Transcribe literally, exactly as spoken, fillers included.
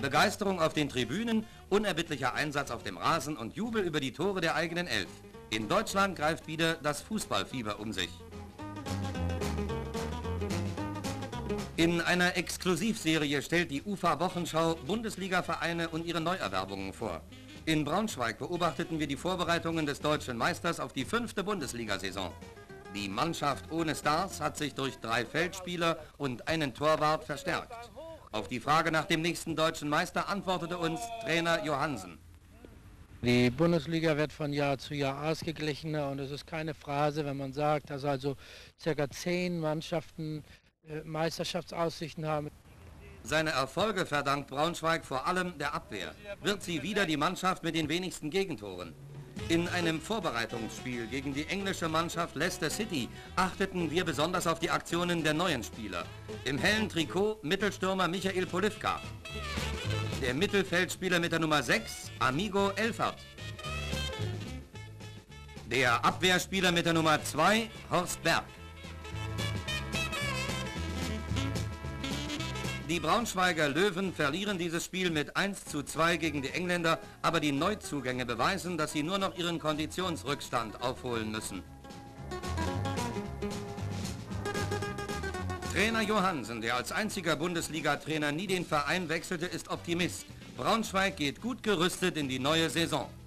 Begeisterung auf den Tribünen, unerbittlicher Einsatz auf dem Rasen und Jubel über die Tore der eigenen Elf. In Deutschland greift wieder das Fußballfieber um sich. In einer Exklusivserie stellt die U F A-Wochenschau Bundesliga-Vereine und ihre Neuerwerbungen vor. In Braunschweig beobachteten wir die Vorbereitungen des deutschen Meisters auf die fünfte Bundesliga-Saison. Die Mannschaft ohne Stars hat sich durch drei Feldspieler und einen Torwart verstärkt. Auf die Frage nach dem nächsten deutschen Meister antwortete uns Trainer Johannsen. Die Bundesliga wird von Jahr zu Jahr ausgeglichener und es ist keine Phrase, wenn man sagt, dass also circa zehn Mannschaften äh, Meisterschaftsaussichten haben. Seine Erfolge verdankt Braunschweig vor allem der Abwehr. Wird sie wieder die Mannschaft mit den wenigsten Gegentoren? In einem Vorbereitungsspiel gegen die englische Mannschaft Leicester City achteten wir besonders auf die Aktionen der neuen Spieler. Im hellen Trikot Mittelstürmer Michael Polivka. Der Mittelfeldspieler mit der Nummer sechs, Amigo Elfert. Der Abwehrspieler mit der Nummer zwei, Horst Berg. Die Braunschweiger Löwen verlieren dieses Spiel mit eins zu zwei gegen die Engländer, aber die Neuzugänge beweisen, dass sie nur noch ihren Konditionsrückstand aufholen müssen. Trainer Johannsen, der als einziger Bundesliga-Trainer nie den Verein wechselte, ist Optimist. Braunschweig geht gut gerüstet in die neue Saison.